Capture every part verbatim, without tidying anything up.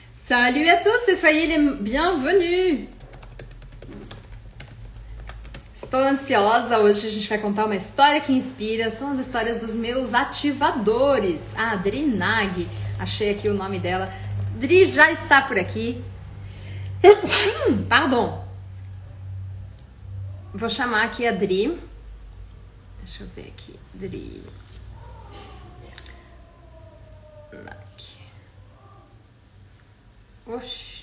Salut à tous et soyez les bienvenus! Estou ansiosa, hoje a gente vai contar uma história que inspira, são as histórias dos meus ativadores. Ah, Dri Nag, achei aqui o nome dela. Dri já está por aqui. Pardon. Vou chamar aqui a Dri. Deixa eu ver aqui, Dri. Oxi.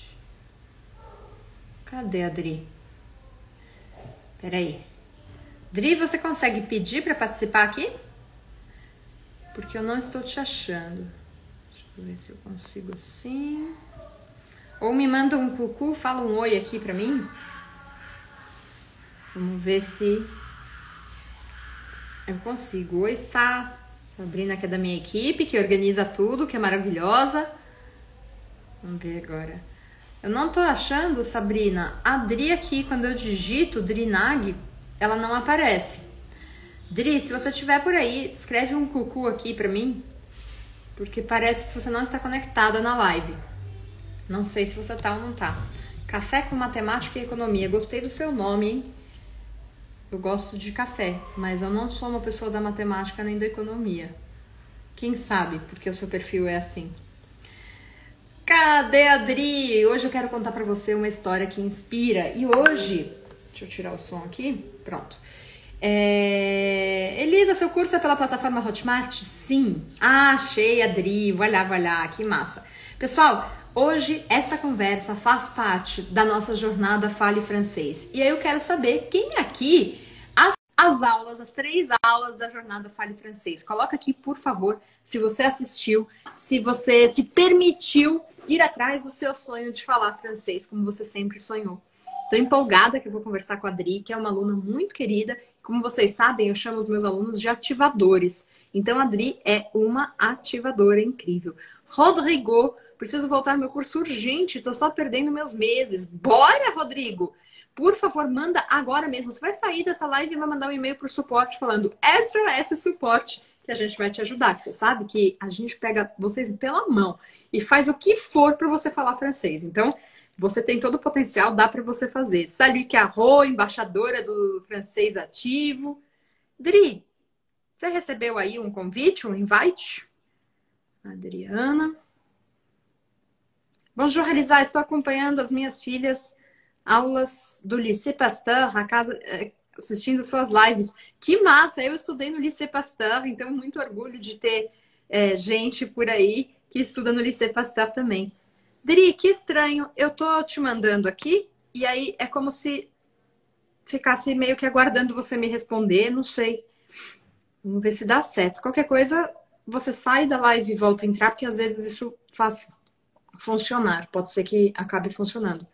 Cadê a Dri? Peraí. Dri, você consegue pedir para participar aqui? Porque eu não estou te achando. Deixa eu ver se eu consigo assim. Ou me manda um cucu, fala um oi aqui para mim. Vamos ver se eu consigo. Oi, Sá. Sabrina, que é da minha equipe, que organiza tudo, que é maravilhosa. Vamos ver agora. Eu não tô achando, Sabrina. A Dri aqui, quando eu digito Dri Nag, ela não aparece. Dri, se você estiver por aí, escreve um cucu aqui pra mim. Porque parece que você não está conectada na live. Não sei se você tá ou não tá. Café com matemática e economia. Gostei do seu nome, hein? Eu gosto de café, mas eu não sou uma pessoa da matemática nem da economia. Quem sabe, porque o seu perfil é assim. Cadê a Dri? Hoje eu quero contar pra você uma história que inspira. E hoje... Deixa eu tirar o som aqui. Pronto. É... Elisa, seu curso é pela plataforma Hotmart? Sim. Ah, achei a Dri. Vai lá, vai lá. Que massa. Pessoal, hoje esta conversa faz parte da nossa jornada Fale Francês. E aí eu quero saber quem aqui... As, as aulas, as três aulas da jornada Fale Francês. Coloca aqui, por favor, se você assistiu, se você se permitiu ir atrás do seu sonho de falar francês, como você sempre sonhou. Estou empolgada que eu vou conversar com a Dri, que é uma aluna muito querida. Como vocês sabem, eu chamo os meus alunos de ativadores. Então, a Dri é uma ativadora incrível. Rodrigo, preciso voltar ao meu curso urgente, estou só perdendo meus meses. Bora, Rodrigo! Por favor, manda agora mesmo. Você vai sair dessa live e vai mandar um e-mail para o suporte falando S O S Suporte, que a gente vai te ajudar. Você sabe que a gente pega vocês pela mão e faz o que for para você falar francês. Então, você tem todo o potencial, dá para você fazer. Salut Caro, embaixadora do francês ativo. Dri, você recebeu aí um convite, um invite? Adriana. Bonjour, Elisa. Estou acompanhando as minhas filhas aulas do Lycée Pasteur, a casa... assistindo suas lives. Que massa! Eu estudei no Lycée Pasteur, então muito orgulho de ter é, gente por aí que estuda no Lycée Pasteur também. Dri, que estranho. Eu tô te mandando aqui e aí é como se ficasse meio que aguardando você me responder, não sei. Vamos ver se dá certo. Qualquer coisa, você sai da live e volta a entrar, porque às vezes isso faz funcionar. Pode ser que acabe funcionando.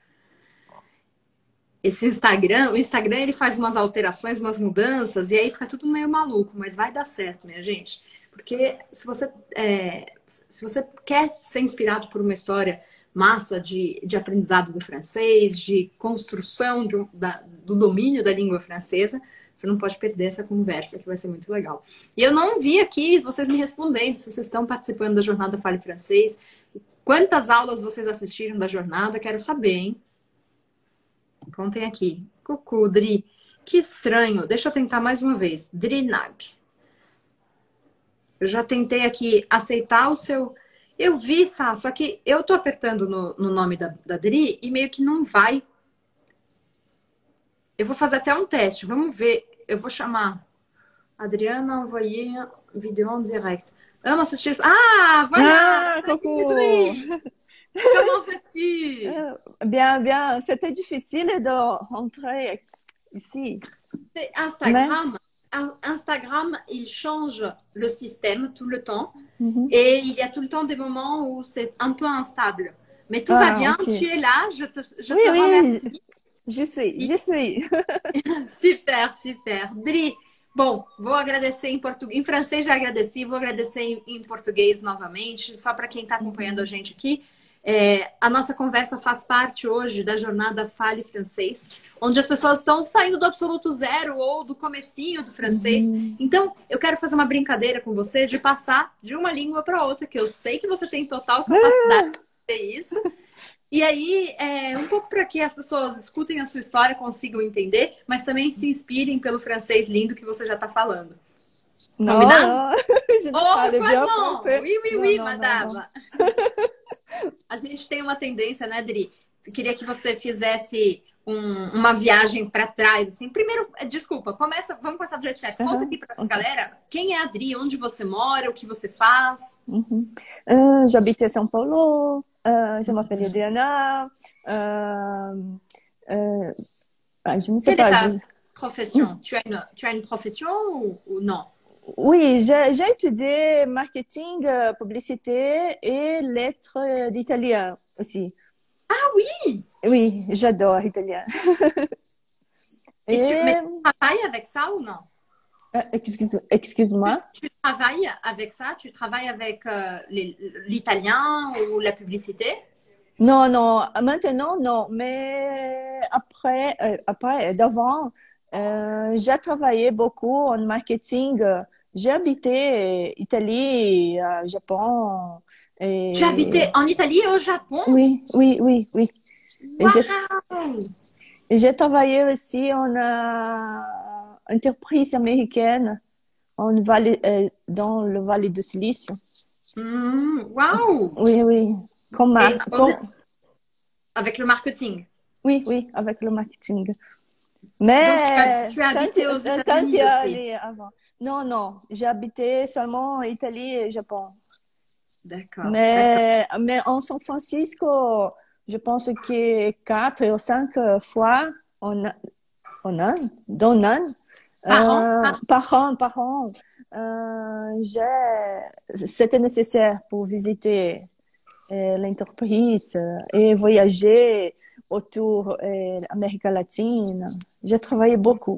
Esse Instagram, o Instagram ele faz umas alterações, umas mudanças, e aí fica tudo meio maluco, mas vai dar certo, minha gente. Porque se você, é, se você quer ser inspirado por uma história massa de, de aprendizado do francês, de construção de um, da, do domínio da língua francesa, você não pode perder essa conversa, que vai ser muito legal. E eu não vi aqui vocês me respondendo se vocês estão participando da jornada Fale Francês, quantas aulas vocês assistiram da jornada, quero saber, hein? Contem aqui. Cucu, Dri. Que estranho. Deixa eu tentar mais uma vez. Dri Nag. Eu já tentei aqui aceitar o seu... Eu vi, Sá, só que eu tô apertando no, no nome da, da Dri e meio que não vai. Eu vou fazer até um teste. Vamos ver. Eu vou chamar Adriana envoyer vidéo en direct. Amo assistir... Ah, vai lá! Ah, Cucu! Comment vas-tu? Bien, bien. C'était difficile de rentrer ici. C'est Instagram. Instagram, il change le système tout le temps. Mm-hmm. Et il y a tout le temps des moments où c'est un peu instable. Mais tout Ah, va bien, okay. tu es là, je te, je oui, te oui, remercie. Je suis, je suis. Super, super. Dri, bom, vou agradecer em português. Em francês já agradeci, vou agradecer em, em português novamente, só para quem está acompanhando a gente aqui. É, a nossa conversa faz parte hoje da jornada Fale Francês, onde as pessoas estão saindo do absoluto zero ou do comecinho do francês. Uhum. Então, eu quero fazer uma brincadeira com você de passar de uma língua para outra, que eu sei que você tem total capacidade de fazer isso. E aí, é, um pouco para que as pessoas escutem a sua história, consigam entender, mas também se inspirem pelo francês lindo que você já está falando. Non, Combinado? non, je ne Oh, parle pourquoi bien não? français. Oui, oui, Non, oui, non, non, non. madame. A gente tem uma tendência, né, Dri? Eu queria que você fizesse um- uma viagem para trás, assim. Primeiro, eh, desculpa, começa, vamos começar do jeito certo. Conta Uhum, aqui pra ok. galera quem é a Dri, onde você mora, o que você faz. Mhm. Euh, j'habite à São Paulo. Euh, je m'appelle Diana. Euh, euh, ah, je ne sais Quelle est pas. ta je- profession? Tu as une, tu as une profession ou, ou non? Oui, j'ai j'ai étudié marketing, euh, publicité et lettres d'italien aussi. Ah oui! Oui, j'adore l'italien. Et tu, mais Et, tu travailles avec ça ou non? euh, excuse, Tu, excuse-moi. tu travailles avec ça? Tu travailles avec euh, les- l'italien ou la publicité? Non, non, maintenant, non. Mais après, euh, après, d'avant, euh, j'ai travaillé beaucoup en marketing. J'ai habité Italie, euh, Japon. Tu as Et habité en Italie et au Japon? oui, oui, oui, oui. Et j'ai, Waouh! et j'ai travaillé aussi en euh, entreprise américaine en vallée, euh, dans le Vallée de Silicio. Hmm, waouh! Oui, oui. Comme, Et mar- aux- comme, avec le marketing. oui, oui, avec le marketing. Donc, tu as, Mais tu as quand, habité aux euh, quand tu es États-Unis aussi. allé avant. Non, non, j'ai habité seulement en Italie et Japon. D'accord, d'accord. Mais, mais en San Francisco, je pense que quatre ou cinq fois en, en an, dans un an, Par an? euh, Par... par an, par an, euh, j'ai, c'était nécessaire pour visiter euh, l'entreprise euh, et voyager autour euh, l'Amérique latine. J'ai travaillé beaucoup.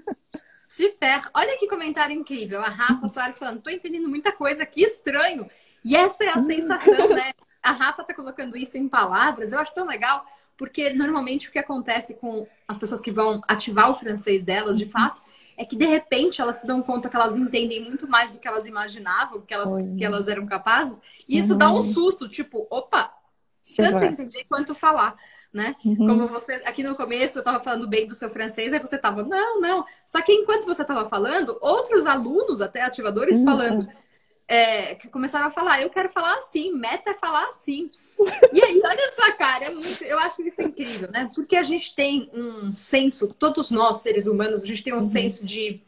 Super! Olha que comentário incrível. A Rafa Soares falando, tô entendendo muita coisa, que estranho. E essa é a sensação, né? A Rafa tá colocando isso em palavras. Eu acho tão legal, porque normalmente o que acontece com as pessoas que vão ativar o francês delas, de fato, é que de repente elas se dão conta que elas entendem muito mais do que elas imaginavam, que elas, que Oui. elas eram capazes. E isso dá um Mhm. susto, tipo, opa, C'est tanto vrai. entender quanto falar, né? Como Mhm. você, aqui no começo, eu tava falando bem do seu francês, aí você tava, não, não. Só que enquanto você tava falando, outros alunos, até ativadores, Mhm. falando, é, que começaram a falar, eu quero falar assim, meta é falar assim. E aí, olha só, cara, é muito, eu acho isso incrível, né? Porque a gente tem um senso, todos nós, seres humanos, a gente tem um Mhm. senso de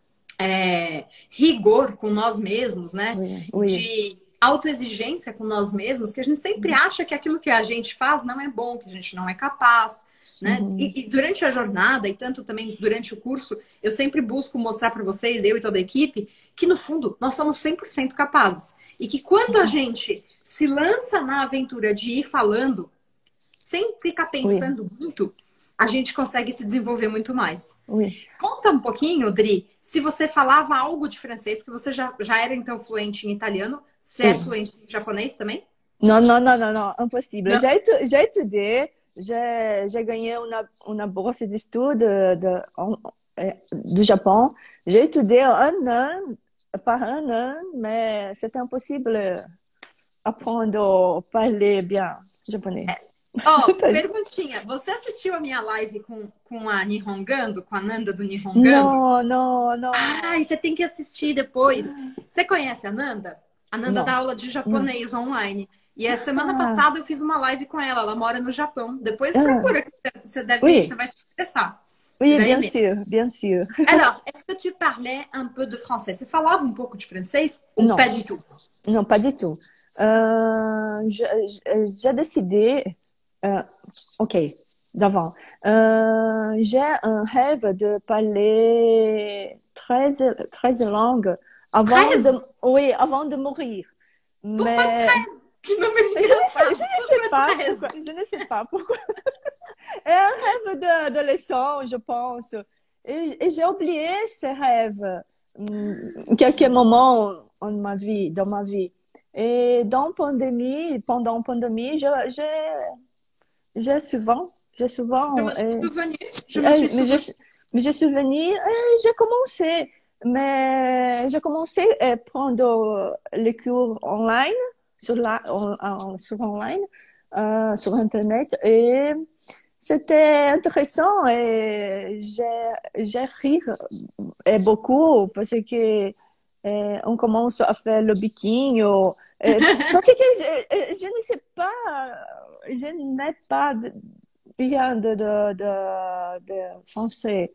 é, rigor com nós mesmos, né? Oui, oui. De autoexigência com nós mesmos, que a gente sempre acha que aquilo que a gente faz não é bom, que a gente não é capaz, né? Uhum. E, e durante a jornada, e tanto também durante o curso, eu sempre busco mostrar para vocês, eu e toda a equipe, que no fundo nós somos cem por cento capazes. E que quando a gente se lança na aventura de ir falando, sem ficar pensando muito, a gente consegue se desenvolver muito mais. Oui. Conta um pouquinho, Dri, se você falava algo de francês, porque você já, já era então fluente em italiano, você é Oui. fluente em japonês também? Non, non, non, non, non, impossible. Não. J'ai étu- j'ai étudié, j'ai j'ai gagné une, une bourse d'études de, de, en- euh, du Japon. J'ai étudié un an, par un an, mais c'était impossible apprendre à parler bien japonais. Ó, oh, perguntinha, você assistiu a minha live com, com a Nihongando, com a Nanda do Nihongando? Non, non, non. Ai, você tem que assistir depois. Você conhece a Nanda? A Nanda Não. dá aula de japonês online. E a semana Ah. passada eu fiz uma live com ela. Ela mora no Japão. Depois Ah. procura, que você deve Oui. você vai se interessar. Oui, Você vai bien aimer. sûr, bien sûr. Alors, est-ce que tu parlais un peu de français? Você falava um pouco de francês ou Non. pas du tout? Non, pas du tout. Euh, je- je- j'ai décidé, euh, ok, d'avant. Euh, j'ai un rêve de parler treize, treize langues avant treize? de, oui, avant de mourir. Pourquoi Mais treize? Que número je ne sais, engraçado. je ne sais Pourquoi pas treize? pourquoi, je ne sais pas pourquoi. É un rêve d'adolescent, je pense. Et, et j'ai oublié ce rêve hum, quelques moments en ma vie, dans ma vie. Et dans pandémie, pendant la pandémie, je, j'ai, j'ai souvent, j'ai souvent, Je me suis euh, souvenue. Je me euh, suis mais souvenue. je, mais je souvenir, euh, j'ai commencé, mais j'ai commencé à prendre les cours online, sur la, en- en- sur online, euh, sur Internet et c'était intéressant et j'ai j'ai ri et beaucoup parce que euh, on commence à faire le biking ou, et parce que je, je ne sais pas, je n'ai pas bien de, de, de, de français.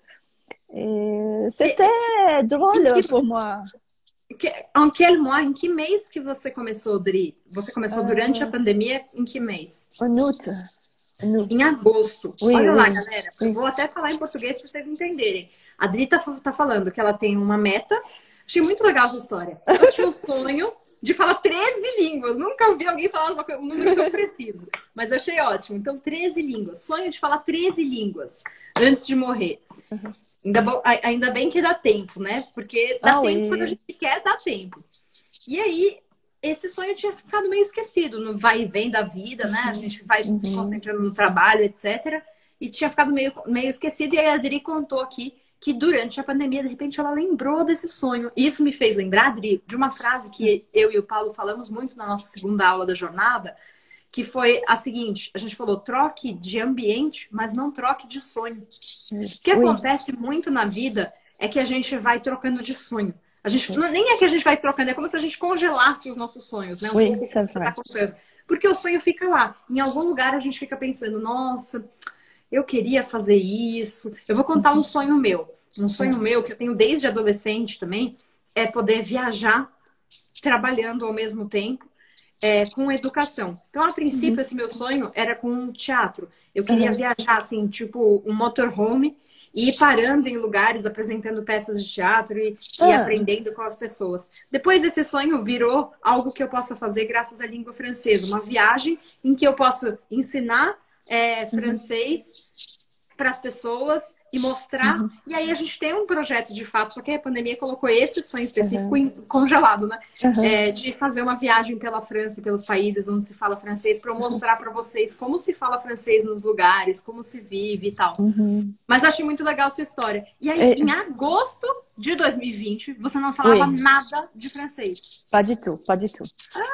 E c'était drôle que, pour moi. que, em que mois, em que mês que você começou, Dri? Você começou durante a Uh, pandemia, em que mês? en août. En août. Em agosto. Oui, Olha oui, lá, galera. Eu oui. vou até falar em português para vocês entenderem. A Dri tá, tá falando que ela tem uma meta. Achei muito legal essa história. Eu tinha o sonho de falar treze línguas. Nunca ouvi alguém falar uma, um número tão preciso. Mas eu achei ótimo. Então, treze línguas. Sonho de falar treze línguas antes de morrer. Uhum. Ainda, bom, ainda bem que dá tempo, né? Porque dá Ah, tempo oui. quando a gente quer, dá tempo. E aí, esse sonho tinha ficado meio esquecido no vai e vem da vida, né? A gente vai Uhum. se concentrando no trabalho, etcétera. E tinha ficado meio, meio esquecido. E aí a Adri contou aqui que durante a pandemia, de repente, ela lembrou desse sonho. E isso me fez lembrar, Adri, de uma frase que eu e o Paulo falamos muito na nossa segunda aula da jornada, que foi a seguinte: a gente falou, troque de ambiente, mas não troque de sonho. O que acontece muito na vida é que a gente vai trocando de sonho. A gente, não, nem é que a gente vai trocando, é como se a gente congelasse os nossos sonhos, né? Um Oui, pouco que você tá contando. Porque o sonho fica lá. Em algum lugar a gente fica pensando, nossa, eu queria fazer isso. Eu vou contar um sonho meu. Um sonho meu que eu tenho desde adolescente também é poder viajar trabalhando ao mesmo tempo é, com educação. Então, a princípio, uhum. esse meu sonho era com um teatro. Eu queria uhum. viajar, assim, tipo um motorhome e ir parando em lugares, apresentando peças de teatro e, uhum. e aprendendo com as pessoas. Depois, esse sonho virou algo que eu possa fazer graças à língua francesa. Uma viagem em que eu posso ensinar é, francês uhum. para as pessoas e mostrar. Uhum. E aí a gente tem um projeto de fato, só que a pandemia colocou esse sonho específico uhum. em, congelado, né? Uhum. É, de fazer uma viagem pela França e pelos países onde se fala francês para eu mostrar para vocês como se fala francês nos lugares, como se vive e tal. Uhum. Mas eu achei muito legal a sua história. E aí, é... em agosto de dois mil e vinte, você não falava oui. nada de francês. Pas du tout, pas du tout.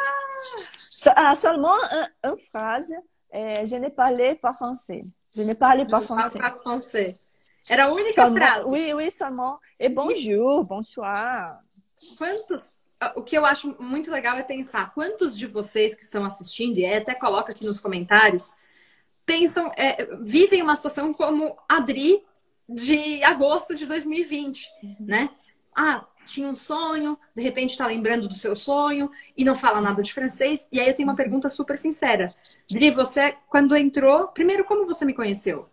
Ah! Ah, seulement une phrase, eh, je n'ai parlé pas français. Je n'ai parlé pas français. Pas français. Era a única seulement, frase. Oui, oui, seulement. Et bonjour, bonsoir. Quantos... O que eu acho muito legal é pensar quantos de vocês que estão assistindo, e até coloca aqui nos comentários, pensam, é, vivem uma situação como a Adri de agosto de dois mil e vinte, uhum. né? Ah, tinha um sonho, de repente tá lembrando do seu sonho e não fala nada de francês. E aí eu tenho uma pergunta super sincera. Adri, você, quando entrou, primeiro, como você me conheceu?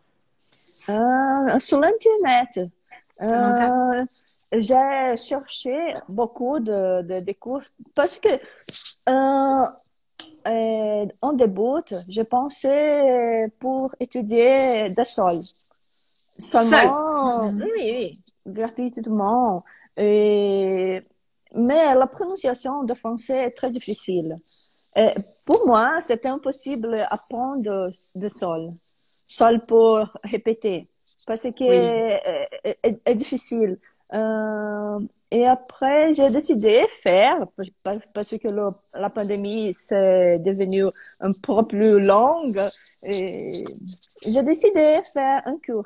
Uh, sur l'Internet. Uh, j'ai cherché beaucoup de, de, de cours parce que euh, euh, en début, je pensais pour étudier des sols. Seulement, oui, oui, gratuitement. Et, mais la prononciation de français est très difficile. Et pour moi, c'était impossible d'apprendre de sol. Sol pour répéter. Parce que oui. est, est, est difficile. Euh, et après, j'ai décidé de faire, parce que le, la pandémie c'est devenu un peu plus longue, et j'ai décidé de faire un cours.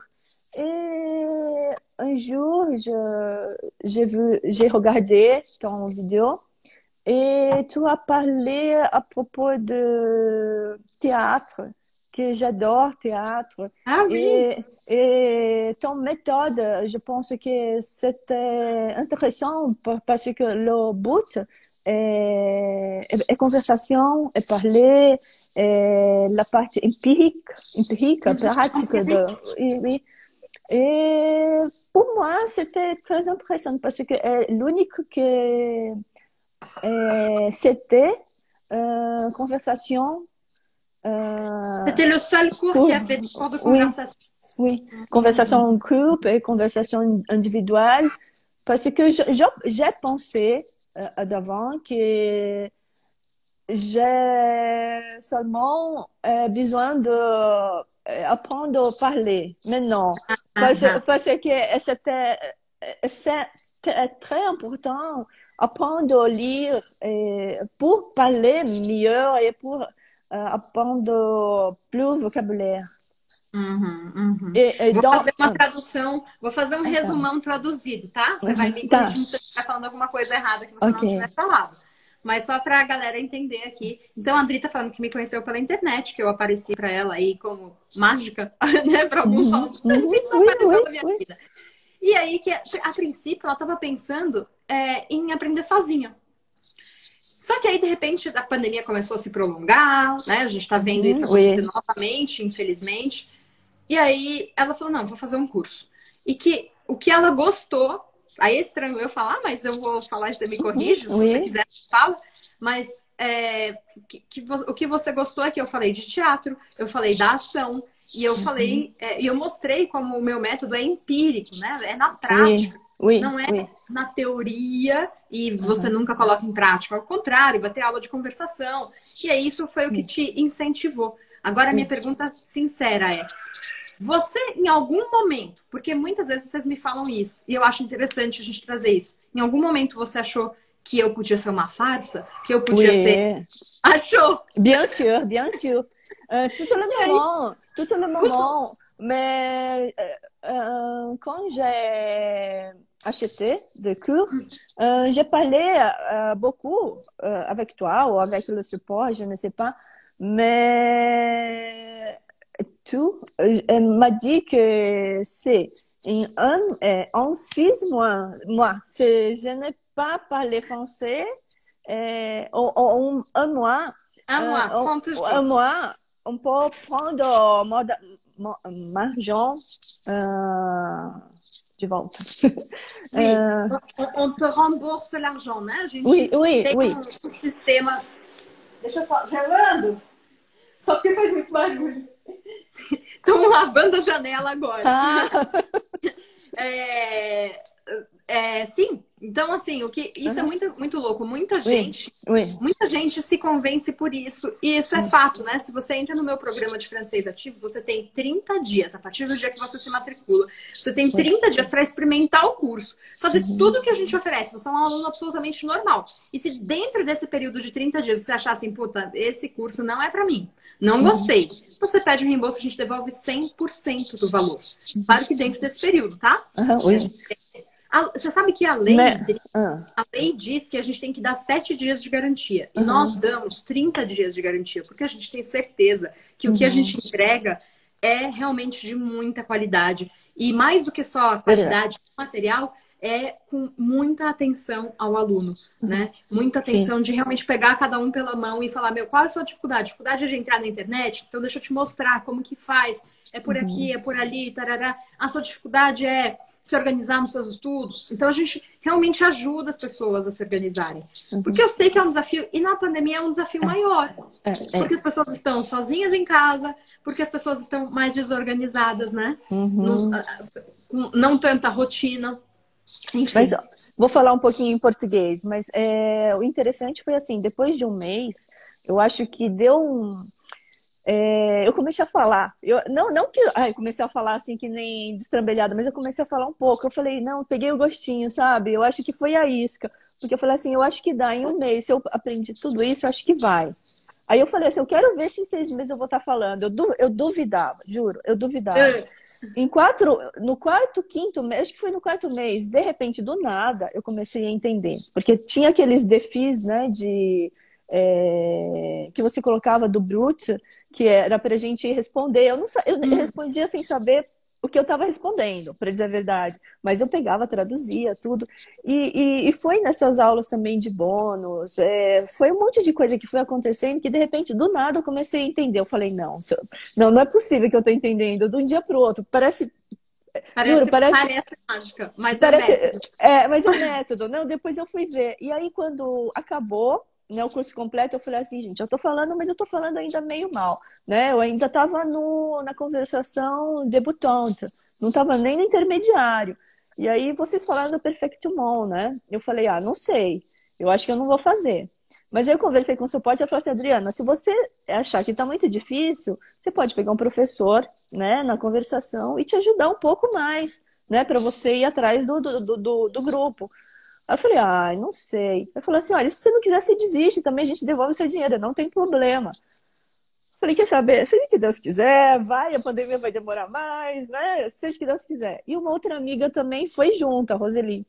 Et un jour, je, j'ai vu, j'ai regardé ton vidéo et tu as parlé à propos de théâtre, que j'adore théâtre. Ah oui. Et, et ton méthode, je pense que c'était intéressant parce que le but est, est, est conversation, est parler, et la partie empirique, empirique, pratique de, oui, oui. Et pour moi, c'était très intéressant parce que euh, l'unique que euh, c'était euh, conversation. Euh, c'était le seul cours pour, qui a fait des cours de conversation. Oui, oui. Conversation en groupe et conversation individuelle. Parce que je, je, j'ai pensé euh, d'avant que j'ai seulement euh, besoin de apprendre à parler. Mais non, parce, uh-huh. parce que c'était c'est très important apprendre à lire et pour parler mieux et pour euh, apprendre plus vocabulaire. Uhum, uhum. Et, et Vou dans... fazer uma tradução, vou fazer um Ah, tá. resumão traduzido, tá? Você vai me Tá. corrigindo se eu estiver falando alguma coisa errada que você não Ok. tiver falado. Mas só pra galera entender aqui. Então, a Andri tá falando que me conheceu pela internet, que eu apareci pra ela aí como mágica, né? Pra alguns falam, de repente você Oui, apareceu oui, na minha oui. vida. E aí, que a princípio, ela tava pensando é, em aprender sozinha. Só que aí, de repente, a pandemia começou a se prolongar, né? A gente tá vendo isso Oui. acontecer novamente, infelizmente. E aí ela falou, não, vou fazer um curso. E que o que ela gostou, aí é estranho eu falar, mas eu vou falar e você me corrige, se Oui. você quiser, fala. Mas é, que, que vo- o que você gostou é que eu falei de teatro, eu falei da ação, e eu falei, é, e eu mostrei como o meu método é empírico, né? É na prática. Oui, oui, Não é oui. na teoria e você nunca coloca em prática. Ao contrário, vai ter aula de conversação. E aí isso foi o que te incentivou. Agora, a minha pergunta sincera é: você, em algum momento, porque muitas vezes vocês me falam isso, e eu acho interessante a gente trazer isso, em algum momento você achou que eu podia ser uma farsa? Que eu podia Oui. ser. Achou? Bien sûr, bien sûr. Euh, tout le moment, tout le moment. Mais euh, euh, quand j'ai acheté des cours, euh, j'ai parlé euh, beaucoup euh, avec toi ou avec le support, je ne sais pas. Mais tout, euh, elle m'a dit que c'est en un, euh, en six mois, moi, c'est- je n'ai pas parlé français. Et en, en- en un mois, Un euh, mois, en- trente jours. un mois, on peut prendre mon, mon, mon argent euh, de volta. Oui, Euh, on, on te rembourse l'argent, né? A gente Oui, oui, tem oui. um, um sistema. Deixa eu só. Gelando! Só porque faz muito barulho. Estão lavando a janela agora. ah, É, é, sim, então assim, o que isso é muito, muito louco. Muita gente, oui, muita gente se convence por isso, e isso é fato, né? Se você entra no meu programa de francês ativo, você tem trinta dias, a partir do dia que você se matricula, você tem trinta dias para experimentar o curso, fazer tudo que a gente oferece. Você é um aluno absolutamente normal. E se dentro desse período de trinta dias você achar assim, puta, esse curso não é para mim, não gostei, você pede o reembolso, a gente devolve cem por cento do valor. Claro que dentro desse período, tá? ah, oui. A- Você sabe que a lei, Mais, ah, a lei diz que a gente tem que dar sete dias de garantia. E nós damos trinta dias de garantia, porque a gente tem certeza que o que a gente entrega é realmente de muita qualidade. E mais do que só a qualidade material, é com muita atenção ao aluno, né? Muita atenção de realmente pegar cada um pela mão e falar, meu, qual é a sua dificuldade? A dificuldade é de entrar na internet? Então deixa eu te mostrar como que faz. É por aqui, é por ali, tarará. A sua dificuldade é se organizar nos seus estudos. Então a gente realmente ajuda as pessoas a se organizarem. Porque eu sei que é um desafio, e na pandemia é um desafio maior. é, é. Porque as pessoas estão sozinhas em casa, porque as pessoas estão mais desorganizadas, né? Não, com não tanta rotina. Enfim. Mas ó, vou falar um pouquinho em português, mas é, o interessante foi assim, depois de um mês, eu acho que deu um... é, eu comecei a falar, eu, não, não que ai, eu comecei a falar assim que nem destrambelhada, mas eu comecei a falar um pouco, eu falei, não, eu peguei o gostinho, sabe? Eu acho que foi a isca, porque eu falei assim, eu acho que dá em um mês, se eu aprendi tudo isso, eu acho que vai. Aí eu falei assim, eu quero ver se em seis meses eu vou estar falando. Eu, du eu duvidava, juro, eu duvidava. Em quatro, no quarto, quinto mês, acho que foi no quarto mês, de repente, do nada, eu comecei a entender. Porque tinha aqueles defis, né, de... É, que você colocava do Brute, que era pra gente responder. Eu, não, eu Hum. respondia sem saber o que eu estava respondendo, para dizer a verdade. Mas eu pegava, traduzia tudo. E, e, e foi nessas aulas também de bônus. É, foi um monte de coisa que foi acontecendo que, de repente, do nada, eu comecei a entender. Eu falei, não, não, não é possível que eu estou entendendo de um dia para o outro. Parece... Parece, Juro, parece, parece mágica, mas parece, é método. É, mas é método. Não, depois eu fui ver. E aí, quando acabou, né, o curso completo, eu falei assim, gente, eu tô falando, mas eu tô falando ainda meio mal, né? Eu ainda tava no, na conversação debutante, não tava nem no intermediário. E aí vocês falaram do Perfectumon, né? Eu falei, ah, não sei, eu acho que eu não vou fazer. Mas aí eu conversei com o suporte e ela falou assim, Adriana, se você achar que tá muito difícil, você pode pegar um professor, né, na conversação e te ajudar um pouco mais, né, para você ir atrás do, do, do, do grupo. Aí eu falei, ai, não sei. Ele falou assim, olha, se você não quiser, você desiste, também a gente devolve o seu dinheiro, não tem problema. Falei, quer saber? Seja que Deus quiser, vai, a pandemia vai demorar mais, né? Seja que Deus quiser. E uma outra amiga também foi junto, a Roseli.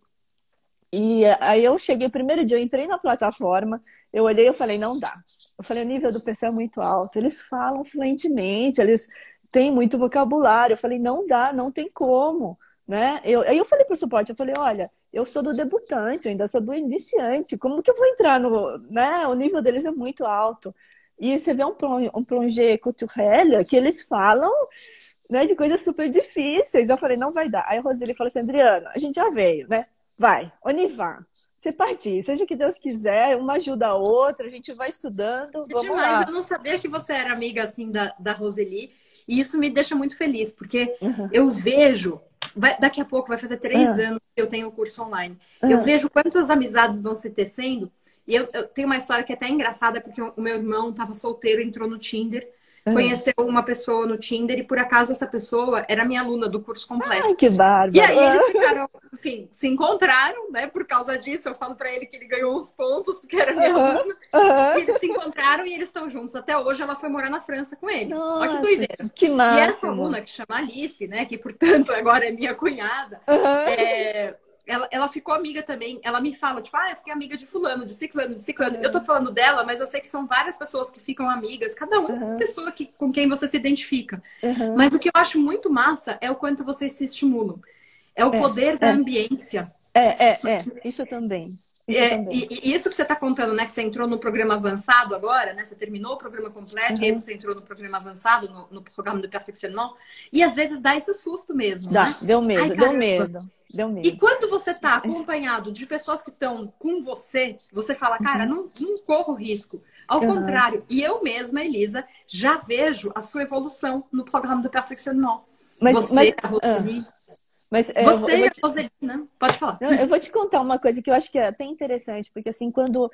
E aí eu cheguei, primeiro dia, eu entrei na plataforma, eu olhei e eu falei, não dá. Eu falei, o nível do pessoal é muito alto, eles falam fluentemente, eles têm muito vocabulário. Eu falei, não dá, não tem como, né? Eu, aí eu falei pro suporte, eu falei, olha, eu sou do debutante, eu ainda sou do iniciante, como que eu vou entrar no, né? O nível deles é muito alto. E você vê um, um plongé culturel que eles falam, né, de coisas super difíceis. Eu falei, não vai dar. Aí a Roseli falou assim, Adriana, a gente já veio, né? Vai, Onivá, você partir, seja que Deus quiser, uma ajuda a outra, a gente vai estudando, É vamos demais, lá. eu não sabia que você era amiga assim da, da Roseli, e isso me deixa muito feliz, porque Uhum. eu vejo, vai, daqui a pouco vai fazer três Uhum. anos que eu tenho o curso online, eu Uhum. vejo quantas amizades vão se tecendo, e eu, eu tenho uma história que é até engraçada, porque o meu irmão estava solteiro, entrou no Tinder, Uhum. conheceu uma pessoa no Tinder, e por acaso essa pessoa era minha aluna do curso Ai, completo. que E bárbaro. aí eles ficaram, enfim, se encontraram, né? Por causa disso, eu falo pra ele que ele ganhou uns pontos, porque era minha Uhum. aluna. E Uhum. eles se encontraram e eles estão juntos. Até hoje ela foi morar na França com ele. Olha que Nossa, doideira. que E essa máximo. aluna, que chama Alice, né? Que portanto agora é minha cunhada, Uhum. é, ela, ela ficou amiga também. Ela me fala, tipo, ah, eu fiquei amiga de fulano, de ciclano, de ciclano. Eu tô Uhum. falando dela, mas eu sei que são várias pessoas que ficam amigas, cada uma uma Uhum. pessoa que, com quem você se identifica. Uhum. Mas o que eu acho muito massa é o quanto vocês se estimulam. É o É, poder da é, ambiência. é, é, é, isso também, isso É, também. e, e isso que você está contando, né? Que você entrou no programa avançado agora, né? Você terminou o programa completo e aí Uhum. você entrou no programa avançado, no, no programa de perfeccionnement. E às vezes dá esse susto mesmo, né? Dá, deu Ai, medo, deu caramba. medo, deu E medo. quando você está acompanhado de pessoas que estão com você, você fala, cara, Uhum. não, não corro risco. Ao Uhum. contrário, e eu mesma, Elisa, já vejo a sua evolução no programa do perfeccionnement. Mas, Você, mas, a ah, Roseli, mas é, eu, vou- eu você vou e a te, Roseli, né? Pode falar. não, eu vou te contar uma coisa que eu acho que é até interessante, porque assim, quando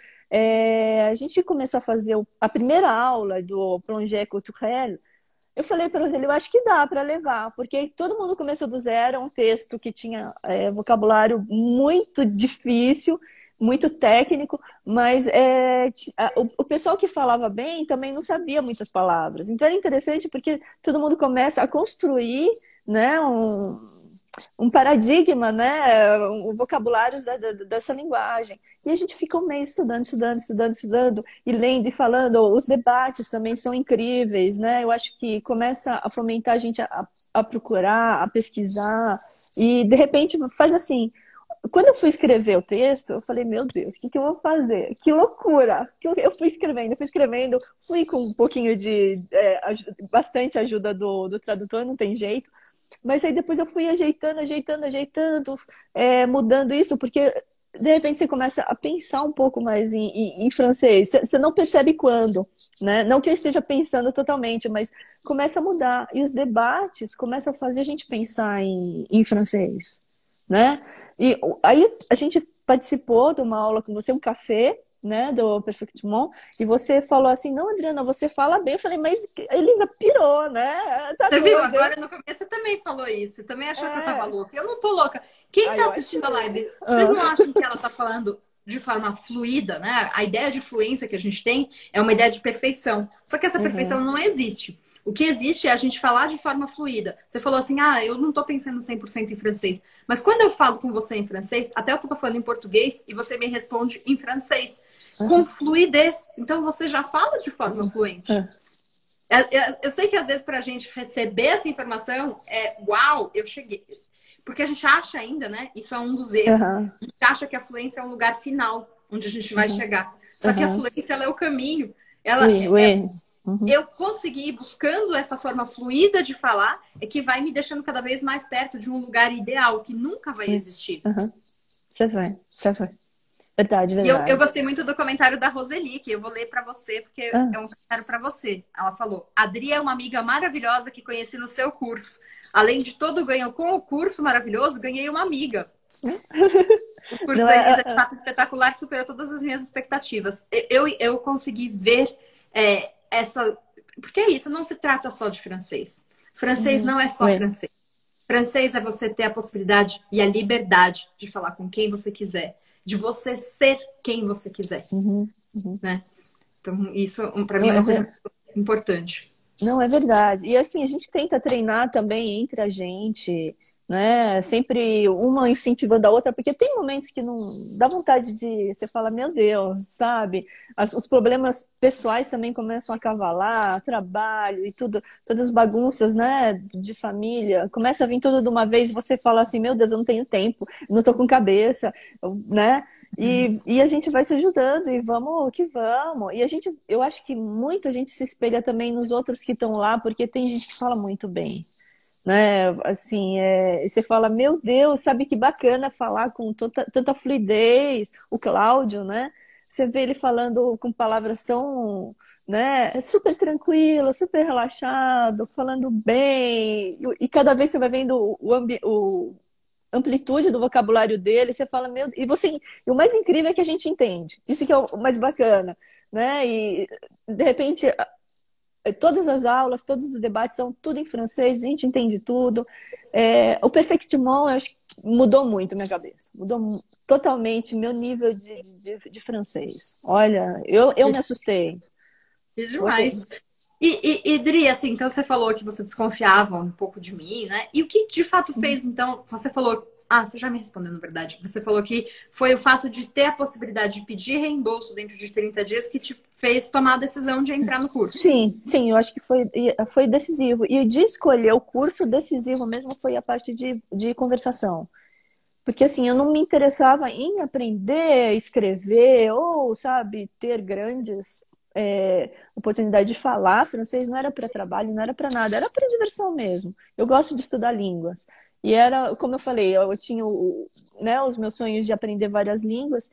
é, a gente começou a fazer o- a primeira aula do Plongé Culturel, eu falei para Roseli, eu acho que dá para levar, porque todo mundo começou do zero, é um texto que tinha é, vocabulário muito difícil, muito técnico, mas é, ti- a- o, o pessoal que falava bem também não sabia muitas palavras. Então era interessante porque todo mundo começa a construir, né, um, um paradigma, né, um vocabulário da, da- dessa linguagem. E a gente fica um mês estudando, estudando, estudando, estudando, e lendo e falando. Os debates também são incríveis, né? Eu acho que começa a fomentar a gente a, a procurar, a pesquisar, e de repente faz assim. Quando eu fui escrever o texto, eu falei, meu Deus, o que, que eu vou fazer? Que loucura! Que Eu eu fui escrevendo, eu fui escrevendo, fui com um pouquinho de, é, aju- bastante ajuda do, do tradutor, não tem jeito. Mas aí depois eu fui ajeitando, ajeitando, ajeitando, é, mudando isso, porque de repente você começa a pensar um pouco mais em, em, em francês. Você não percebe quando, né? Não que eu esteja pensando totalmente, mas começa a mudar. E os debates começam a fazer a gente pensar em, em francês, né? E aí a gente participou de uma aula com você, um café, né, do Perfectement, e você falou assim, não, Adriana, você fala bem. Eu falei, mas a Elisa pirou, né? Tá Você viu? doida. Agora no começo você também falou isso. Você também achou que eu tava É. louca. Eu não tô louca. Quem Ah, tá eu assistindo a achei. live, vocês Ah. não acham que ela tá falando de forma fluida, né? A ideia de fluência que a gente tem é uma ideia de perfeição. Só que essa perfeição Uhum. não existe. O que existe é a gente falar de forma fluida. Você falou assim, ah, eu não tô pensando cem por cento em francês. Mas quando eu falo com você em francês, até eu tô falando em português e você me responde em francês. Com fluidez. Então você já fala de forma fluente. Uhum. É, é, Eu sei que às vezes para a gente receber essa informação é uau, eu cheguei. Porque a gente acha ainda, né? Isso é um dos erros. Uhum. A gente acha que a fluência é um lugar final onde a gente vai Uhum. chegar. Só que a Uhum. fluência ela é o caminho. Ela Oui, é, é- oui. Uhum. eu conseguir ir buscando essa forma fluida de falar é que vai me deixando cada vez mais perto de um lugar ideal que nunca vai Oui. existir. Uhum. C'est vrai, c'est vrai. Verdade, E eu, eu verdade. gostei muito do comentário da Roseli, que eu vou ler para você, porque Ah. é um comentário para você. Ela falou: Adri é uma amiga maravilhosa que conheci no seu curso. Além de todo o ganho com o curso maravilhoso, ganhei uma amiga. O curso Não da é, Elisa é de fato espetacular, superou todas as minhas expectativas. Eu, eu consegui ver é, essa. Porque é isso, não se trata só de francês. Francês uhum. não é só Oui. francês. Francês é você ter a possibilidade e a liberdade de falar com quem você quiser. de você ser quem você quiser, Uhum, uhum. né? Então, isso para mim é uma coisa importante. Não, é verdade. E assim, a gente tenta treinar também entre a gente, né? Sempre uma incentivando a outra, porque tem momentos que não dá vontade de, você fala, meu Deus, sabe? As- os problemas pessoais também começam a cavalar, trabalho e tudo, todas as bagunças, né? De família, começa a vir tudo de uma vez e você fala assim, meu Deus, eu não tenho tempo, não tô com cabeça, né? E, e a gente vai se ajudando e vamos que vamos. E a gente, eu acho que muito a gente se espelha também nos outros que estão lá, porque tem gente que fala muito bem, né? Assim, é, você fala, meu Deus, sabe que bacana falar com tanta, tanta fluidez. O Cláudio, né? Você vê ele falando com palavras tão, né? Super tranquilo, super relaxado, falando bem. E, e cada vez você vai vendo o, o, ambi- o amplitude do vocabulário dele, você fala, meu, e você, e o mais incrível é que a gente entende. Isso que é o mais bacana, né? E de repente todas as aulas, todos os debates são tudo em francês, a gente entende tudo. É, o Perfectimon, eu acho que mudou muito minha cabeça, mudou totalmente meu nível de, de, de francês. Olha, eu, eu me assustei. É demais. E, e, e Dri, assim, então você falou que você desconfiava um pouco de mim, né? E o que de fato fez, então, você falou. Ah, você já me respondeu, na verdade. Você falou que foi o fato de ter a possibilidade de pedir reembolso dentro de trinta dias que te fez tomar a decisão de entrar no curso. Sim, sim, eu acho que foi, foi decisivo. E de escolher o curso decisivo mesmo foi a parte de, de conversação. Porque assim, eu não me interessava em aprender, escrever ou, sabe, ter grandes é, oportunidades de falar francês. Não era para trabalho, não era para nada, era para diversão mesmo. Eu gosto de estudar línguas. E era, como eu falei, eu tinha o, né, os meus sonhos de aprender várias línguas.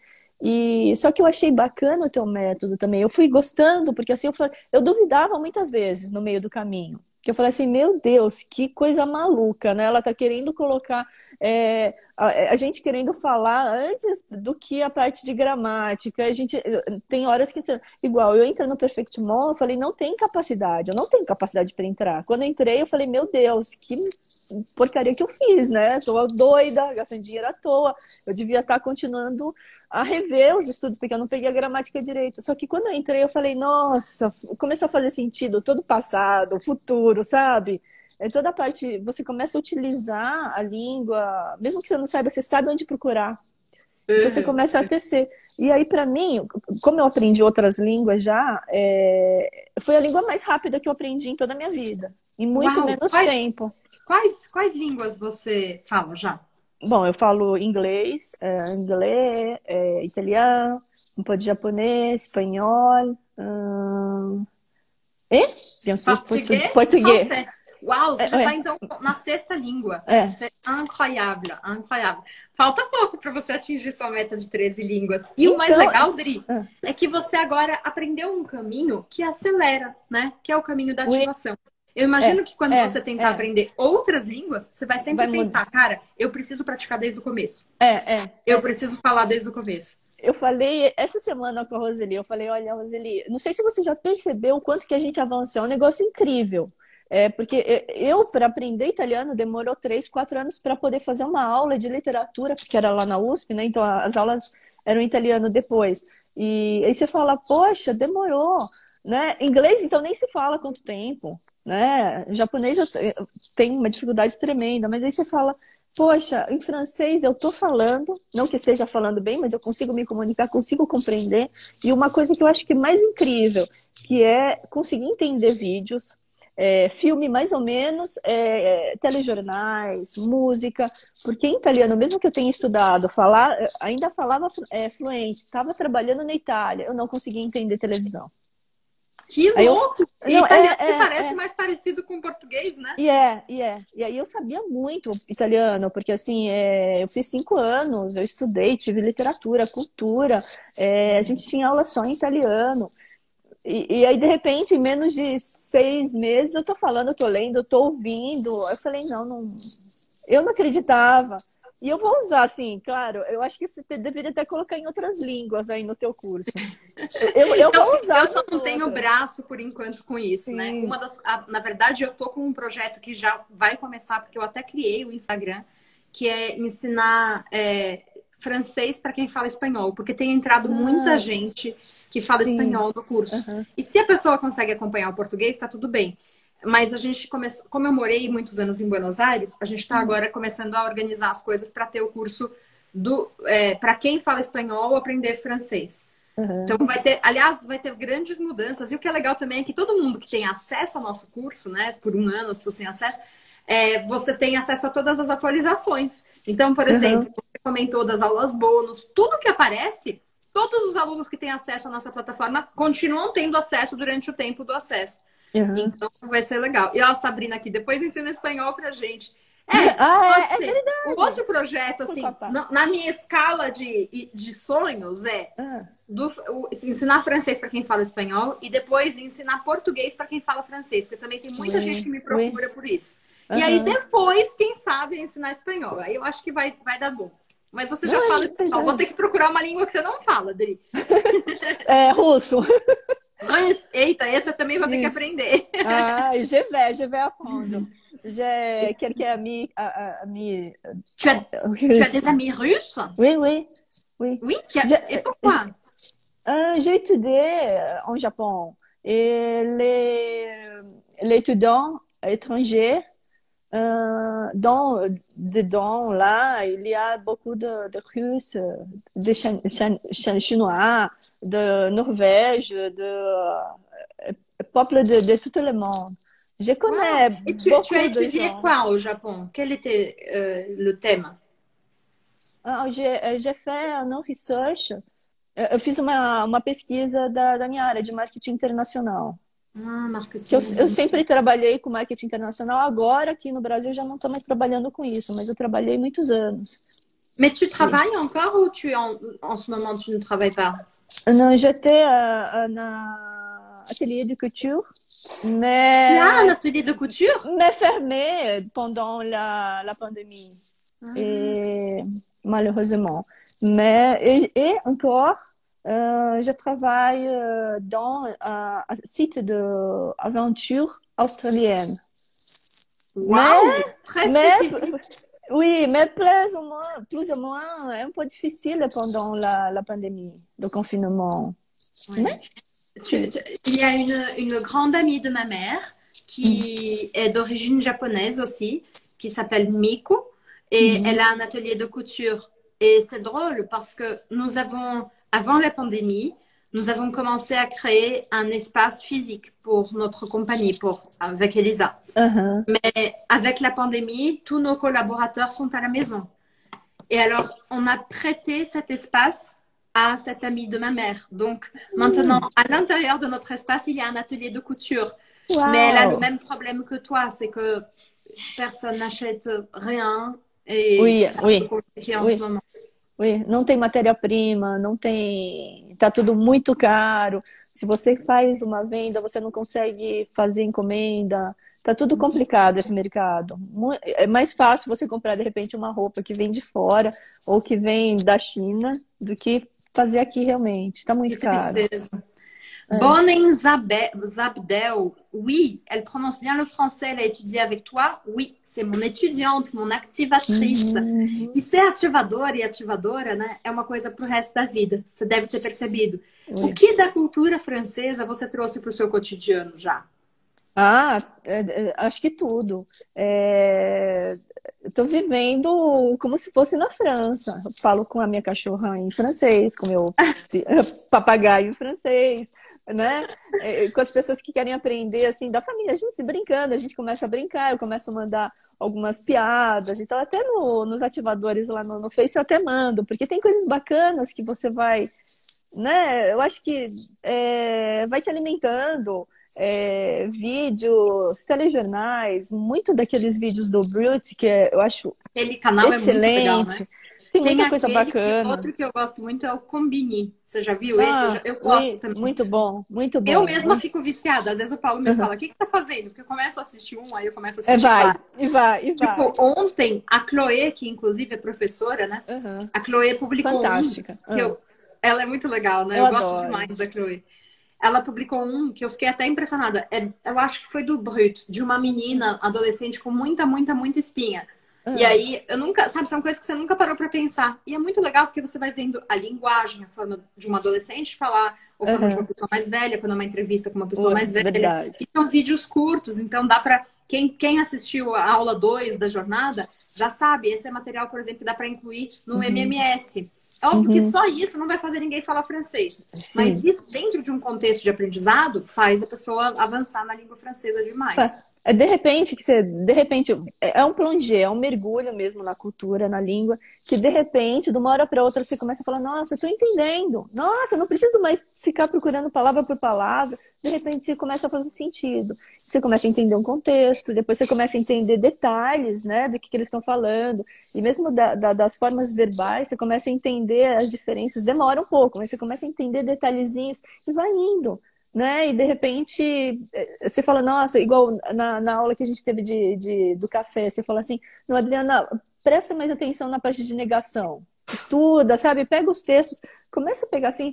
E só que eu achei bacana o teu método também. Eu fui gostando, porque assim eu, falei, eu duvidava muitas vezes no meio do caminho. Que eu falei assim, meu Deus, que coisa maluca, né? Ela tá querendo colocar é, a, a gente querendo falar antes do que a parte de gramática. A gente tem horas que igual eu entro no Perfectimon, eu falei, não tem capacidade, eu não tenho capacidade para entrar. Quando eu entrei, eu falei, meu Deus, que porcaria que eu fiz, né? Tô doida, gastando dinheiro à toa. Eu devia estar continuando a rever os estudos, porque eu não peguei a gramática direito. Só que quando eu entrei, eu falei, nossa, começou a fazer sentido todo o passado, o futuro, sabe? É toda a parte, você começa a utilizar a língua, mesmo que você não saiba, você sabe onde procurar. Então você começa a tecer. E aí, para mim, como eu aprendi outras línguas já, é... foi a língua mais rápida que eu aprendi em toda a minha vida. Em muito Uau! menos Quais, tempo. quais, quais línguas você fala já? Bom, eu falo inglês, é, inglês, é, italiano, um pouco de japonês, espanhol, hum... e? Bien sûr, portu- Português e português. francês. Uau, você É, já está é, então na sexta língua. é. C'est incroyable, incroyable. Falta pouco para você atingir sua meta de treze línguas. E o mais Então, legal, Dri, é, é que você agora aprendeu um caminho que acelera, né? Que é o caminho da oui, ativação. Eu é, imagino que quando é, você tentar é, aprender outras línguas, você vai vai sempre mudar. pensar, cara, eu preciso praticar desde o começo. É, é, Eu é. preciso falar desde o começo. Eu falei essa semana com a Roseli, eu falei, olha, Roseli, não sei se você já percebeu o quanto que a gente avançou, é um negócio incrível. É, porque eu, para aprender italiano, demorou três, quatro anos para poder fazer uma aula de literatura, porque era lá na U S P, né? Então as aulas eram em italiano depois. E aí você fala, poxa, demorou, né? Inglês, então, nem se fala quanto tempo, né? Japonês eu tenho uma dificuldade tremenda, mas aí você fala, poxa, em francês eu tô falando, não que esteja falando bem, mas eu consigo me comunicar, consigo compreender. E uma coisa que eu acho que é mais incrível, que é conseguir entender vídeos, é, filme mais ou menos, é, telejornais, música, porque em italiano, mesmo que eu tenha estudado, falar, ainda falava é, fluente, estava trabalhando na Itália, eu não conseguia entender televisão. Que Aí eu, louco! E não, italiano é, que é, parece é. mais parecido com o português, né? E é, e é. E aí eu sabia muito italiano, porque assim, é, eu fiz cinco anos, eu estudei, tive literatura, cultura, é, a gente tinha aula só em italiano. E, e aí, de repente, em menos de seis meses, eu tô falando, eu tô lendo, eu tô ouvindo. Eu falei, não, não, eu não acreditava. E eu vou usar, assim, claro, eu acho que você deveria até colocar em outras línguas aí no teu curso. Eu, eu Eu, vou usar eu só nas não tenho outras. braço por enquanto com isso, né? Sim. Uma das, a- na verdade, eu tô com um projeto que já vai começar, porque eu até criei o Instagram, que é ensinar é, francês para quem fala espanhol, porque tem entrado muita Ah, gente que fala sim. espanhol no curso. Aham. E se a pessoa consegue acompanhar o português, tá tudo bem. Mas a gente começou, como eu morei muitos anos em Buenos Aires, a gente está agora começando a organizar as coisas para ter o curso do é, para quem fala espanhol aprender francês. Aham. Então vai ter, aliás, vai ter grandes mudanças. E o que é legal também é que todo mundo que tem acesso ao nosso curso, né, por um ano as pessoas têm acesso, é, você tem acesso a todas as atualizações. Então, por Aham. exemplo, você comentou das aulas bônus, tudo que aparece, todos os alunos que têm acesso à nossa plataforma continuam tendo acesso durante o tempo do acesso. Aham. Então vai ser legal. E ó, a Sabrina aqui, depois ensina espanhol pra gente. É, Ah, pode é, é ser. O verdade. outro projeto, Por assim, papá. na na minha escala de, de sonhos é Ah, do, o- ensinar francês para quem fala espanhol e depois ensinar português para quem fala francês, porque também tem muita gente que oui, me oui. procura por isso. E aí Aham. depois, quem sabe, ensinar espanhol. Aí eu acho que vai, vai dar bom. Mas você Não, já fala é espanhol. Vou ter verdade. que procurar uma língua que você não fala, Dri. É russo. Mas, eita, essa eu também vou ter que Isso. aprender. Ah, je vais, je vais apprendre. J'ai quelques amis, a- a- amis Tu as, euh, tu as des russes. amis russes? Oui, oui, oui. Oui, tu as- et J'ai pourquoi? euh, j'ai étudié euh, en Japon et les, les étudiants étrangers, euh, dans, dedans, là, il y a beaucoup de, de Russes, euh, de Chin- Chin- Chin- Chinois, de Norvège, de euh, peuples de, de tout le monde. Je Wow. connais Et tu, tu as beaucoup de étudié gens. quoi au Japon? Quel était euh, le thème? Ah, J'ai j'ai fait un research, eu eu fiz uma, uma pesquisa da, da minha área de marketing internacional. Ah, Que eu, eu marketing. sempre trabalhei com marketing internacional, agora aqui no Brasil já não estou mais trabalhando com isso, mas eu trabalhei muitos anos. Mais tu E- travailles encore ou tu en, en ce moment tu ne travailles pas? Não, j'étais euh, na atelier de couture, Là, un mais, atelier de couture? mais fermé pendant la, la pandémie. Ah, Et malheureusement. Mais et, et encore, euh, je travaille euh, dans un, un site de aventure australienne. Mais, waouh! Très mais spécifique. oui, mais plus ou moins, plus ou moins, un peu difficile pendant la, la pandémie, le confinement. Ouais. Mais Tu- tu, tu- il y a une, une grande amie de ma mère qui est d'origine japonaise aussi, qui s'appelle Miko, et elle Mhm. a un atelier de couture. Et c'est drôle parce que nous avons, avant la pandémie, nous avons commencé à créer un espace physique pour notre compagnie, pour, avec Elisa. Uhum. Mais avec la pandémie, tous nos collaborateurs sont à la maison. Et alors, on a prêté cet espace à cette amie de ma mère. Donc, maintenant, à l'intérieur de notre espace, il y a un atelier de couture. Mais elle a le Uau! même problème que toi, c'est que personne n'achète rien et Oui, c'est un peu oui, compliqué en ce oui. moment. Oui, não tem matéria-prima, não tem. Tá tudo muito caro. Se você faz uma venda, você não consegue fazer encomenda. Tá tudo complicado esse mercado. Mu- É mais fácil você comprar de repente uma roupa que vem de fora ou que vem da China do que fazer aqui realmente. Tá Que muito caro. tristeza. É. Bonen Zabe- Zabdel, oui, elle prononce bien le français, elle a étudié avec toi. Oui, c'est mon étudiante, mon activatrice. Uhum. E ser ativador e ativadora, né, é uma coisa pro resto da vida. Você deve ter percebido. O Oui. que da cultura francesa você trouxe pro seu cotidiano já? Ah, é, é, acho que tudo. É, eu tô vivendo como se fosse na França. Eu falo com a minha cachorra em francês, com o meu papagaio em francês, né? É, com as pessoas que querem aprender, assim, da família. A gente brincando, a gente começa a brincar, eu começo a mandar algumas piadas. Então, até no- nos ativadores lá no, no Face eu até mando, porque tem coisas bacanas que você vai, né? Eu acho que é, vai te alimentando. É, vídeos, telejornais, muito daqueles vídeos do Brute, que é- eu acho Aquele canal é muito legal, né? excelente. Tem Tem muita coisa aquele e bacana. outro que eu gosto muito é o Combini. Você já viu esse? Ah, Eu, eu gosto oui, também. muito bom, muito Eu bom. mesma fico viciada. Às vezes o Paulo me Uhum. fala, o que, que você tá fazendo? Porque eu começo a assistir um, aí eu começo a É, assistir vai, vários. e vai, e vai. Tipo, ontem, a Chloé, que inclusive é professora, né? Uhum. A Chloé publicou Fantástica. um que eu... Ela é muito legal, né? Eu Eu, gosto adoro. demais da Chloé. Ela publicou um que eu fiquei até impressionada. É, eu acho que foi do Brut, de uma menina adolescente com muita, muita, muita espinha. E aí, eu nunca, sabe, são coisas que você nunca parou pra pensar. E é muito legal porque você vai vendo a linguagem, a forma de uma adolescente falar, ou a forma Uhum. de uma pessoa mais velha, quando é uma entrevista com uma pessoa Ui, mais velha. verdade. E são vídeos curtos, então dá pra... Quem, quem assistiu a aula dois da jornada já sabe, esse é material, por exemplo, que dá pra incluir no Uhum. M M S. É óbvio Uhum. que só isso não vai fazer ninguém falar francês. Sim. Mas isso, dentro de um contexto de aprendizado, faz a pessoa avançar na língua francesa demais. É, de repente, que você, de repente, é um plongé, é um mergulho mesmo na cultura, na língua, que de repente, de uma hora para outra, você começa a falar, nossa, eu tô entendendo. Nossa, eu não preciso mais ficar procurando palavra por palavra. De repente, você começa a fazer sentido. Você começa a entender um contexto, depois você começa a entender detalhes, né, do que, que eles estão falando. E mesmo da, da, das formas verbais, você começa a entender as diferenças. Demora um pouco, mas você começa a entender detalhezinhos e vai indo. Né? E de repente você fala, nossa, igual na, na aula que a gente teve de, de, do café, você fala assim, não, Adriana, presta mais atenção na parte de negação, estuda, sabe? Pega os textos, começa a pegar assim,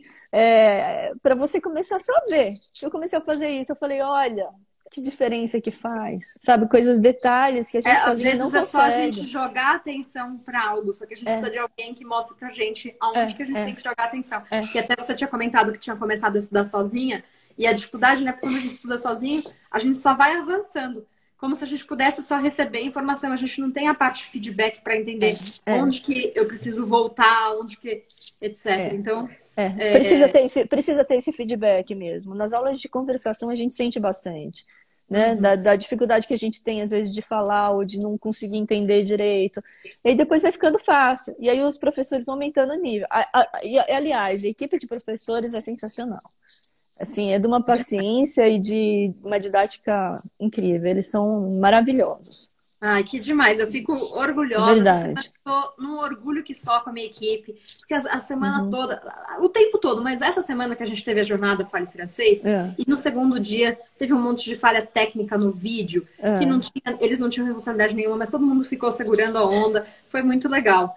é, para você começar só a ver. Eu comecei a fazer isso, eu falei, olha, que diferença que faz, sabe? Coisas, detalhes que a gente é, sozinho não consegue. Às vezes é só a gente jogar atenção para algo, só que a gente é. precisa de alguém que mostre pra gente aonde é, que a gente é. tem que jogar atenção. É. E até você tinha comentado que tinha começado a estudar sozinha. E a dificuldade, né? Quando a gente estuda sozinho, a gente só vai avançando. Como se a gente pudesse só receber informação. A gente não tem a parte de feedback para entender é, é. onde que eu preciso voltar, onde que... etcétera. É. Então... É. É, precisa, ter esse, precisa ter esse feedback mesmo. Nas aulas de conversação a gente sente bastante. Né? Uhum. Da, da dificuldade que a gente tem, às vezes, de falar ou de não conseguir entender direito. E aí depois vai ficando fácil. E aí os professores vão aumentando o nível. A, a, e, aliás, a equipe de professores é sensacional. Assim, é de uma paciência e de uma didática incrível. Eles são maravilhosos. Ai, que demais. Eu fico orgulhosa. Verdade. Estou num orgulho que só com a minha equipe. Porque a, a semana uhum. toda, o tempo todo, mas essa semana que a gente teve a jornada Fale Francês, é. e no segundo dia teve um monte de falha técnica no vídeo, é. que não tinha, eles não tinham responsabilidade nenhuma, mas todo mundo ficou segurando a onda. Foi muito legal.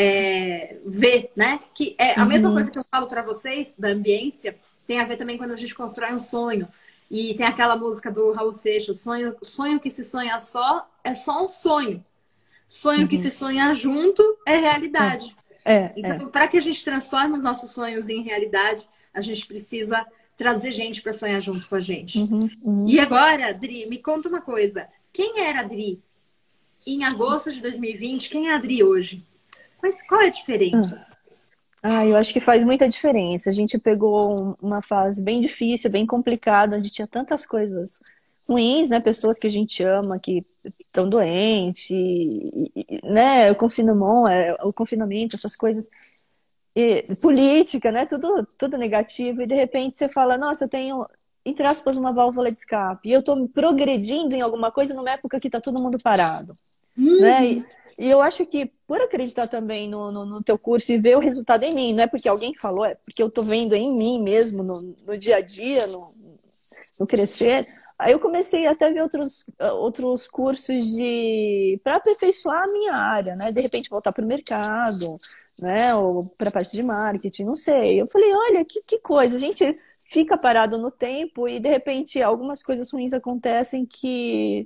É, ver, né? Que é a uhum. mesma coisa que eu falo para vocês da ambiência. Tem a ver também quando a gente constrói um sonho. E tem aquela música do Raul Seixas, sonho, sonho que se sonha só é só um sonho. Sonho uhum. que se sonha junto é realidade. É, é, então, é. para que a gente transforme os nossos sonhos em realidade, a gente precisa trazer gente para sonhar junto com a gente. Uhum, uhum. E agora, Dri, me conta uma coisa. Quem era a Dri em agosto de dois mil e vinte? Quem é a Dri hoje? Qual, qual é a diferença? Uhum. Ah, eu acho que faz muita diferença. A gente pegou uma fase bem difícil, bem complicada, onde tinha tantas coisas ruins, né? Pessoas que a gente ama, que estão doentes, e, e, né? O confinamento, o confinamento, essas coisas. E, política, né? Tudo, tudo negativo. E de repente você fala, nossa, eu tenho, entre aspas, uma válvula de escape. E eu estou progredindo em alguma coisa numa época que está todo mundo parado. Uhum. Né? E, e eu acho que por acreditar também no, no, no teu curso e ver o resultado em mim, não é porque alguém falou, é porque eu tô vendo em mim mesmo, no, no dia a dia, no, no crescer. Aí eu comecei até a ver outros, outros cursos de para aperfeiçoar a minha área, né? De repente voltar para o mercado, né? Ou para a parte de marketing, não sei. Eu falei, olha, que, que coisa, a gente fica parado no tempo e de repente algumas coisas ruins acontecem que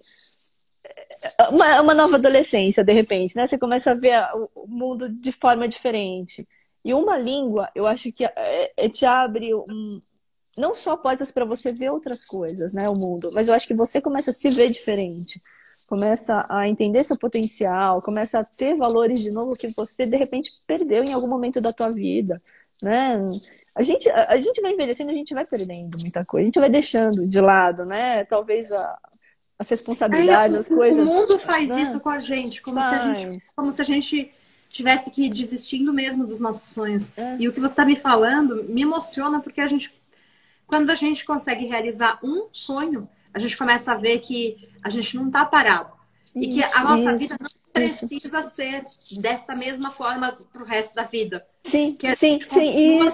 Uma, uma nova adolescência, de repente, né? Você começa a ver o mundo de forma diferente. E uma língua, eu acho que é, é, te abre um, não só portas para você ver outras coisas, né? O mundo, mas eu acho que você começa a se ver diferente. Começa a entender seu potencial, começa a ter valores de novo que você, de repente, perdeu em algum momento da tua vida, né? A gente, a, a gente vai envelhecendo, a gente vai perdendo muita coisa. A gente vai deixando de lado, né? Talvez a as responsabilidades, Aí, as coisas. O mundo faz né? isso com a gente, como faz. se a gente, como se a gente tivesse que ir desistindo mesmo dos nossos sonhos. É. E o que você está me falando me emociona porque a gente, quando a gente consegue realizar um sonho, a gente começa a ver que a gente não está parado isso, e que a nossa isso, vida não precisa isso. ser dessa mesma forma para o resto da vida. Sim, que sim, sim, continua, isso.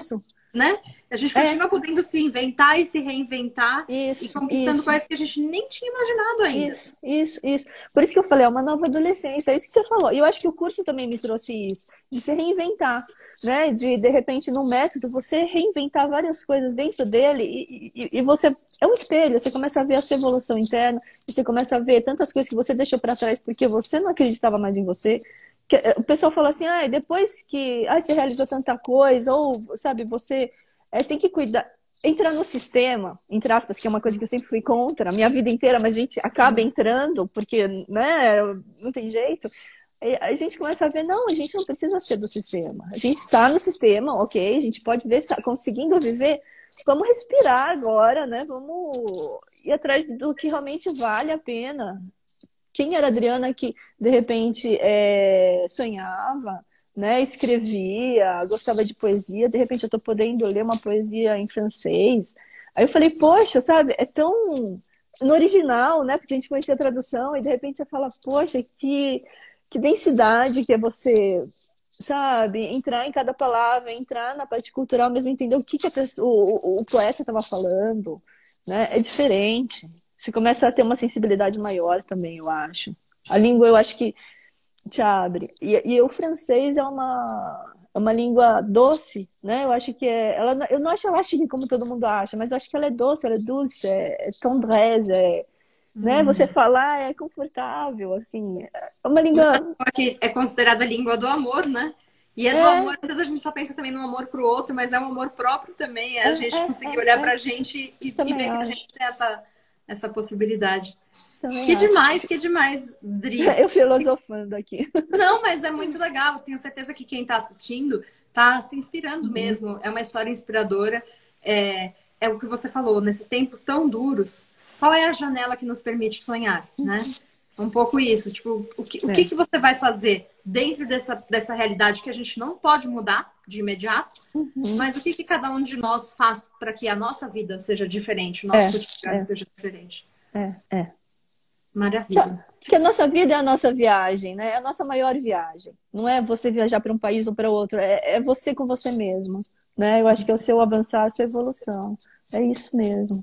né? A gente É. continua podendo se inventar e se reinventar e Isso, conquistando isso. coisas que a gente nem tinha imaginado ainda. Isso, isso, isso. Por isso que eu falei, é uma nova adolescência, é isso que você falou. E eu acho que o curso também me trouxe isso, de se reinventar, né? De, de repente, num método, você reinventar várias coisas dentro dele e, e, e você... É um espelho, você começa a ver a sua evolução interna, e você começa a ver tantas coisas que você deixou para trás porque você não acreditava mais em você. Que, o pessoal fala assim, ah, depois que ah, você realizou tanta coisa, ou, sabe, você é, tem que cuidar... Entrar no sistema, entre aspas, que é uma coisa que eu sempre fui contra a minha vida inteira, mas a gente acaba entrando, porque, né, não tem jeito. A gente começa a ver, não, a gente não precisa ser do sistema. A gente está no sistema, ok, a gente pode ver, conseguindo viver, vamos respirar agora, né? Vamos ir atrás do que realmente vale a pena. Quem era a Adriana que, de repente, é, sonhava, né, escrevia, gostava de poesia, de repente eu tô podendo ler uma poesia em francês. Aí eu falei, poxa, sabe, é tão no original, né, porque a gente conhecia a tradução, e de repente você fala, poxa, que, que densidade que é você, sabe, entrar em cada palavra, entrar na parte cultural, mesmo entender o que, que a pessoa, o, o, o poeta estava falando, né, é diferente. Você começa a ter uma sensibilidade maior também, eu acho. A língua, eu acho que te abre. E, e o francês é uma, é uma língua doce, né? Eu acho que é... Ela, eu não acho ela chique como todo mundo acha, mas eu acho que ela é doce, ela é dulce, é, é tendresse, é, né? Você falar é confortável, assim. É uma língua... Que é considerada a língua do amor, né? E é do É. amor, às vezes a gente só pensa também no amor pro outro, mas é um amor próprio também. É a É, gente é, conseguir é, olhar é. pra gente e, e Também ver que a acho. gente tem essa, essa possibilidade. Também Que acho. demais, que demais, Dri. Eu filosofando aqui. Não, mas é muito legal. Tenho certeza que quem está assistindo está se inspirando Uhum. mesmo. É uma história inspiradora. É, é o que você falou, nesses tempos tão duros, qual é a janela que nos permite sonhar, né? Um pouco isso. Tipo, o que, o É. que, que você vai fazer dentro dessa, dessa realidade que a gente não pode mudar de imediato, Uhum. mas o que, que cada um de nós faz para que a nossa vida seja diferente, o nosso É, cotidiano é. seja diferente. É, é. Maravilha. Que a nossa vida é a nossa viagem, né? É a nossa maior viagem. Não é você viajar para um país ou para outro, é, é você com você mesmo, né? Eu acho que é o seu avançar, a sua evolução. É isso mesmo.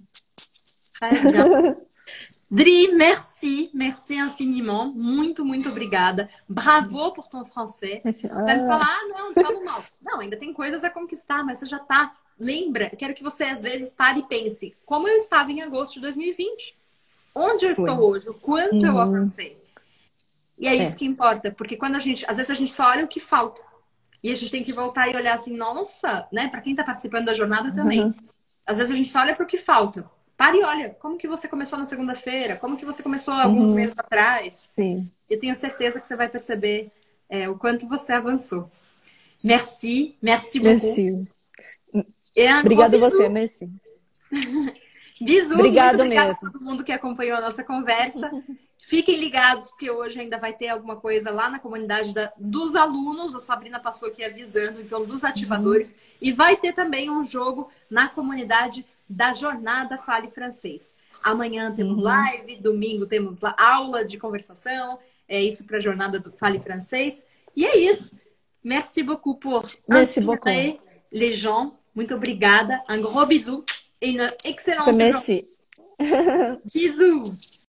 Très bien. Dri, merci, merci infiniment. Muito, muito obrigada. Bravo por ton français. Você vai me falar, ah, não, falo mal. Não, ainda tem coisas a conquistar, mas você já tá. Lembra, eu quero que você às vezes pare e pense, como eu estava em agosto de dois mil e vinte? Onde eu Foi. estou hoje? O quanto Uhum. eu avancei? E é isso É. que importa, porque quando a gente, às vezes a gente só olha o que falta. E a gente tem que voltar e olhar assim, nossa, né? Para quem tá participando da jornada também. Uhum. Às vezes a gente só olha para o que falta. Para e olha, como que você começou na segunda-feira? Como que você começou alguns Uhum. meses atrás? Sim. Eu tenho certeza que você vai perceber é, o quanto você avançou. Merci, merci beaucoup. Merci. Et un Obrigada a gros você, bisou. merci. Bisu, Obrigado muito obrigada mesmo. a todo mundo que acompanhou a nossa conversa. Fiquem ligados, porque hoje ainda vai ter alguma coisa lá na comunidade da, dos alunos. A Sabrina passou aqui avisando, então, dos ativadores. Uhum. E vai ter também um jogo na comunidade da Jornada Fale Francês. Amanhã temos Uhum. live, domingo temos aula de conversação. É isso para a Jornada do Fale Francês. E é isso. Merci beaucoup pour Merci beaucoup. les gens. Muito obrigada. Un gros bisou. Et une excellente journée. Merci. Bisous.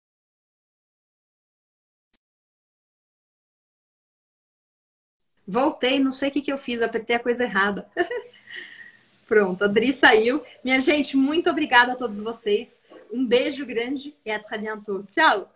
Voltei, não sei o que, que eu fiz, apertei a coisa errada. Pronto, a Dri saiu. Minha gente, muito obrigada a todos vocês. Um beijo grande e até bientôt. Tchau!